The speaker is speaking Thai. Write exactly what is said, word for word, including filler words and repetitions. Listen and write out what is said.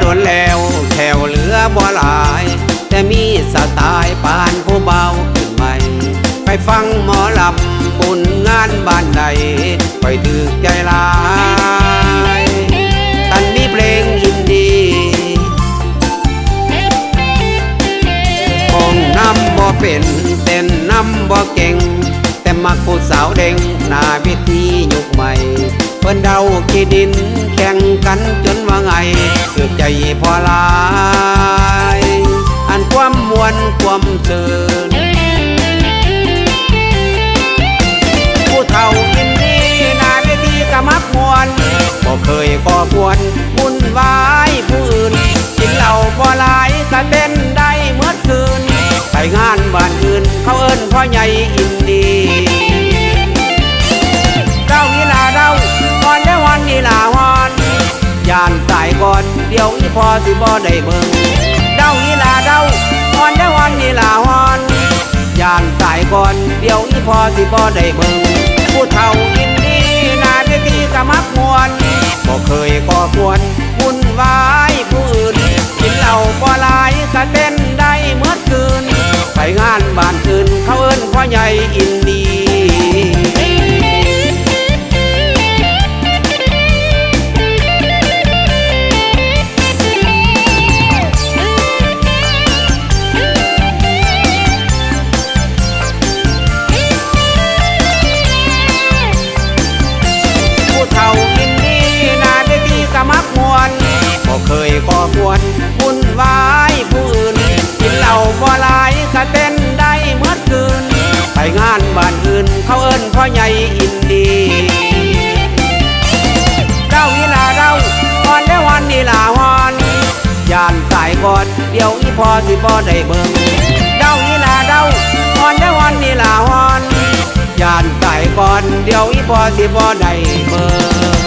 นแล้วแถวเหลือบ่หลายแต่มีสไตล์ปานผู้เบาขึ้นใหม่ไปฟังหมอลำบุญงานบ้านใดไปถึกใจลายตันมีเพลงอินดีห้องน้ำบ่เป็นเต้นน้ำบ่เก่งแต่มักผู้สาวเด้งหน้าเวทียุคใหม่เพิ่นเดาขี้ดินแข่งกันจนว่าไงถือใจพอลายอันความมวนความเชิญผู้เฒ่าอินดีหน้าเวทีก็มักมวนบ่เคยก่อกวนวุ่นวายผู้อื่นกินเหล้าบ่หลายก็เต้นได้เมื่อคืนไปงานบ้านอื่นเขาเอิ้นพ่อใหญ่อินดีเล่าอีหลาเล่าก่อนแล้ววันอีหลาฮอนยานตายก่อนเดี๋ยวอีพอสิบ่ได้เบิ่งเล่าอีหลาเล่าก่อนแล้ววันอีหลาฮอนยานตายก่อนเดี๋ยวอีพอสิบ่ได้เบิ่งผู้เฒ่าอินดีหน้าเวทีก็มักมวนบ่เคยก่อกวนวุ่นวายผู้อื่นกินเหล้าบ่หลายก็เต้นได้เมื่อคืนไปงานบ้านอื่นเขาเอิ้นพ่อใหญ่อินดีมักมวนบ่เคยก่อกวนวุ่นวายผู้อื่นกินเหล้าบ่หลายก็เต้นได้เมื่อคืนไปงานบ้านอื่นเขาเอิ้นพ่อใหญ่อินดีเล่าอีหลาเล่าก่อนแล้ววันอีหลาฮอนยานตายก่อนเดี๋ยวอีพอสิบ่ได้เบิ่งเล่าอีหลาเล่าก่อนแล้ววันอีหลาฮอนยานตายก่อนเดี๋ยวอีพอสิบ่ได้เบิ่ง